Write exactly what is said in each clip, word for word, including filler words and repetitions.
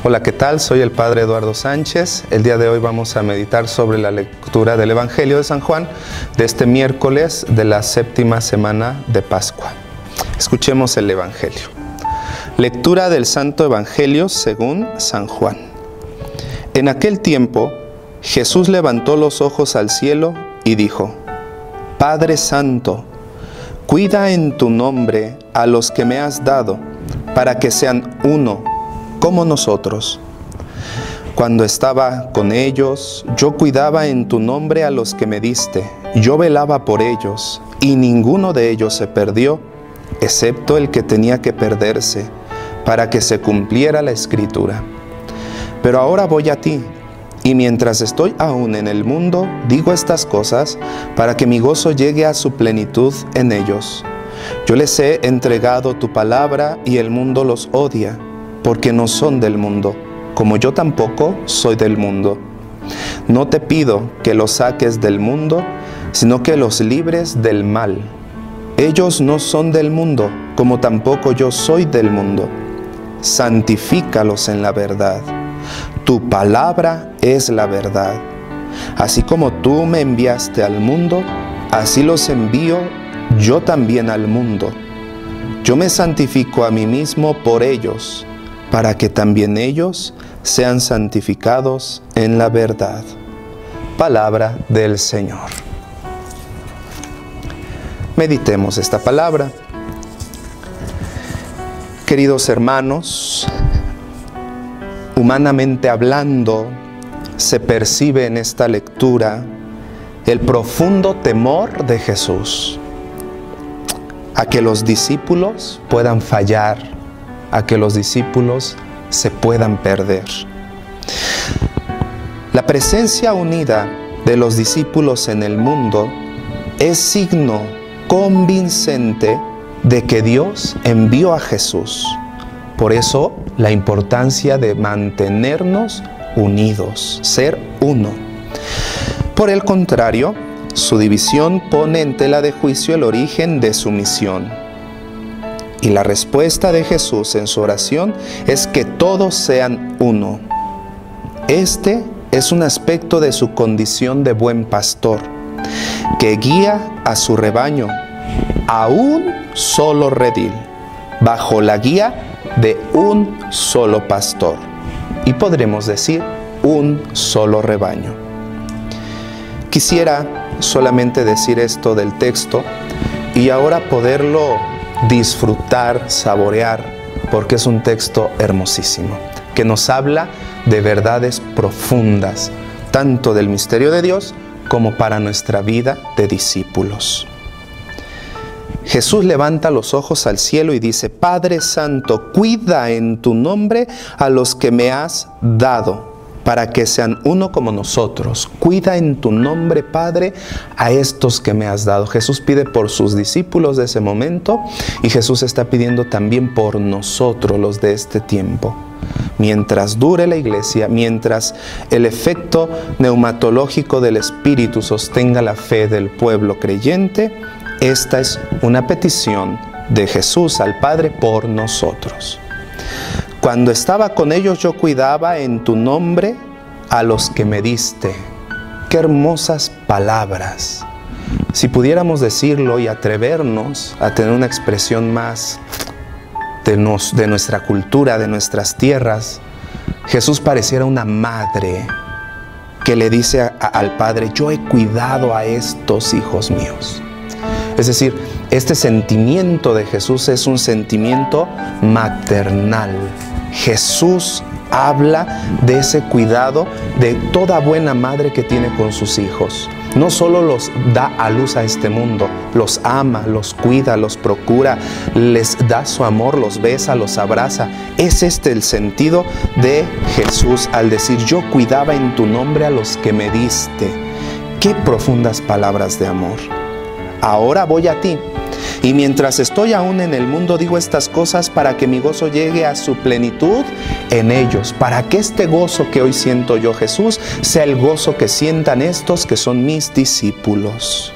Hola, ¿qué tal? Soy el Padre Eduardo Sánchez. El día de hoy vamos a meditar sobre la lectura del Evangelio de San Juan de este miércoles de la séptima semana de Pascua. Escuchemos el Evangelio. Lectura del Santo Evangelio según San Juan. En aquel tiempo, Jesús levantó los ojos al cielo y dijo: Padre Santo, cuida en tu nombre a los que me has dado, para que sean uno, como nosotros. Cuando estaba con ellos, yo cuidaba en tu nombre a los que me diste. Yo velaba por ellos, y ninguno de ellos se perdió, excepto el que tenía que perderse, para que se cumpliera la Escritura. Pero ahora voy a ti, y mientras estoy aún en el mundo, digo estas cosas, para que mi gozo llegue a su plenitud en ellos. Yo les he entregado tu palabra, y el mundo los odia, porque no son del mundo, como yo tampoco soy del mundo. No te pido que los saques del mundo, sino que los libres del mal. Ellos no son del mundo, como tampoco yo soy del mundo. Santifícalos en la verdad. Tu palabra es la verdad. Así como tú me enviaste al mundo, así los envío yo también al mundo. Yo me santifico a mí mismo por ellos, para que también ellos sean santificados en la verdad. Palabra del Señor. Meditemos esta palabra. Queridos hermanos, humanamente hablando, se percibe en esta lectura el profundo temor de Jesús a que los discípulos puedan fallar, a que los discípulos se puedan perder. La presencia unida de los discípulos en el mundo es signo convincente de que Dios envió a Jesús. Por eso, la importancia de mantenernos unidos, ser uno. Por el contrario, su división pone en tela de juicio el origen de su misión. Y la respuesta de Jesús en su oración es que todos sean uno. Este es un aspecto de su condición de buen pastor, que guía a su rebaño a un solo redil, bajo la guía de un solo pastor. Y podremos decir, un solo rebaño. Quisiera solamente decir esto del texto y ahora poderlo disfrutar, saborear, porque es un texto hermosísimo, que nos habla de verdades profundas, tanto del misterio de Dios como para nuestra vida de discípulos. Jesús levanta los ojos al cielo y dice: Padre Santo, cuida en tu nombre a los que me has dado, para que sean uno como nosotros. Cuida en tu nombre, Padre, a estos que me has dado. Jesús pide por sus discípulos de ese momento y Jesús está pidiendo también por nosotros, los de este tiempo. Mientras dure la iglesia, mientras el efecto neumatológico del Espíritu sostenga la fe del pueblo creyente, esta es una petición de Jesús al Padre por nosotros. Cuando estaba con ellos, yo cuidaba en tu nombre a los que me diste. Qué hermosas palabras. Si pudiéramos decirlo y atrevernos a tener una expresión más de, nos, de nuestra cultura, de nuestras tierras, Jesús pareciera una madre que le dice a, a, al Padre: yo he cuidado a estos hijos míos. Es decir, este sentimiento de Jesús es un sentimiento maternal. Jesús habla de ese cuidado de toda buena madre que tiene con sus hijos. No solo los da a luz a este mundo, los ama, los cuida, los procura, les da su amor, los besa, los abraza. Es este el sentido de Jesús al decir: yo cuidaba en tu nombre a los que me diste. Qué profundas palabras de amor. Ahora voy a ti, y mientras estoy aún en el mundo digo estas cosas para que mi gozo llegue a su plenitud en ellos, para que este gozo que hoy siento yo, Jesús, sea el gozo que sientan estos que son mis discípulos.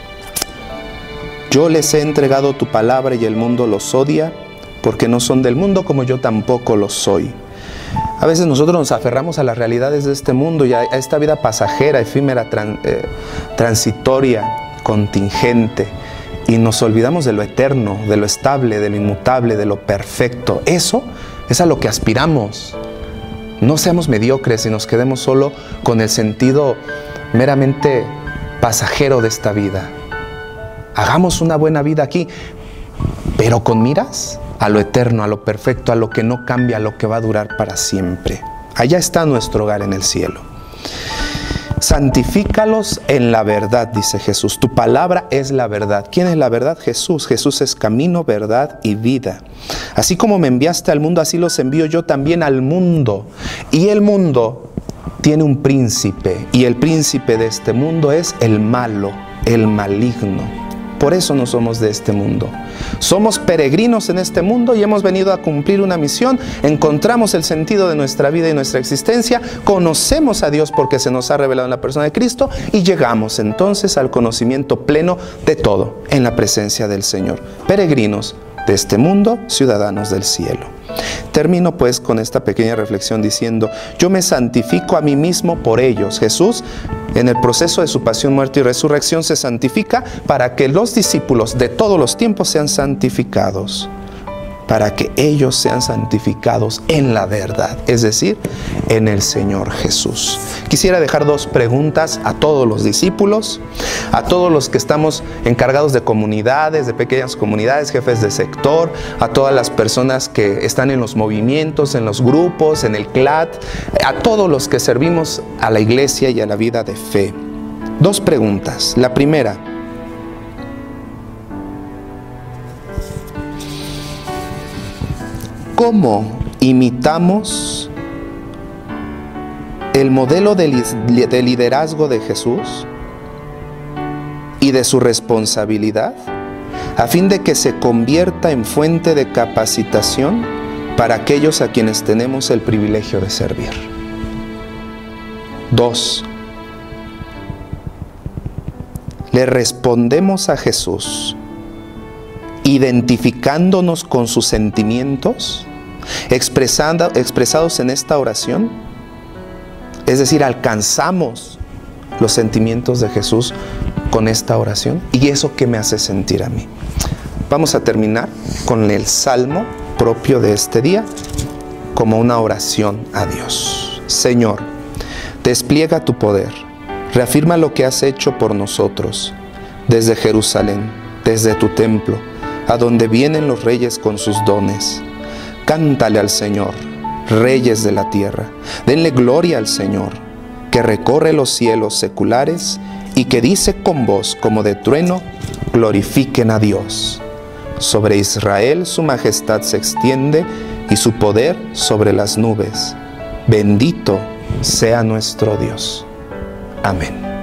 Yo les he entregado tu palabra y el mundo los odia, porque no son del mundo como yo tampoco lo soy. A veces nosotros nos aferramos a las realidades de este mundo y a esta vida pasajera, efímera, tran, eh, transitoria, contingente, y nos olvidamos de lo eterno, de lo estable, de lo inmutable, de lo perfecto. Eso es a lo que aspiramos. No seamos mediocres y nos quedemos solo con el sentido meramente pasajero de esta vida. Hagamos una buena vida aquí, pero con miras a lo eterno, a lo perfecto, a lo que no cambia, a lo que va a durar para siempre. Allá está nuestro hogar en el cielo. Santifícalos en la verdad, dice Jesús. Tu palabra es la verdad. ¿Quién es la verdad? Jesús. Jesús es camino, verdad y vida. Así como me enviaste al mundo, así los envío yo también al mundo. Y el mundo tiene un príncipe, y el príncipe de este mundo es el malo, el maligno. Por eso no somos de este mundo. Somos peregrinos en este mundo y hemos venido a cumplir una misión. Encontramos el sentido de nuestra vida y nuestra existencia. Conocemos a Dios porque se nos ha revelado en la persona de Cristo y llegamos entonces al conocimiento pleno de todo en la presencia del Señor. Peregrinos de este mundo, ciudadanos del cielo. Termino pues con esta pequeña reflexión diciendo: yo me santifico a mí mismo por ellos. Jesús, en el proceso de su pasión, muerte y resurrección, se santifica para que los discípulos de todos los tiempos sean santificados, para que ellos sean santificados en la verdad, es decir, en el Señor Jesús. Quisiera dejar dos preguntas a todos los discípulos, a todos los que estamos encargados de comunidades, de pequeñas comunidades, jefes de sector, a todas las personas que están en los movimientos, en los grupos, en el C L A T, a todos los que servimos a la iglesia y a la vida de fe. Dos preguntas. La primera: ¿cómo imitamos el modelo de liderazgo de Jesús y de su responsabilidad, a fin de que se convierta en fuente de capacitación para aquellos a quienes tenemos el privilegio de servir? Dos, le respondemos a Jesús identificándonos con sus sentimientos expresando, expresados en esta oración. Es decir, alcanzamos los sentimientos de Jesús con esta oración. ¿Y eso qué me hace sentir a mí? Vamos a terminar con el salmo propio de este día como una oración a Dios. Señor, despliega tu poder, reafirma lo que has hecho por nosotros, desde Jerusalén, desde tu templo, a donde vienen los reyes con sus dones. Cántale al Señor, reyes de la tierra, denle gloria al Señor, que recorre los cielos seculares y que dice con voz como de trueno: glorifiquen a Dios. Sobre Israel su majestad se extiende y su poder sobre las nubes. Bendito sea nuestro Dios. Amén.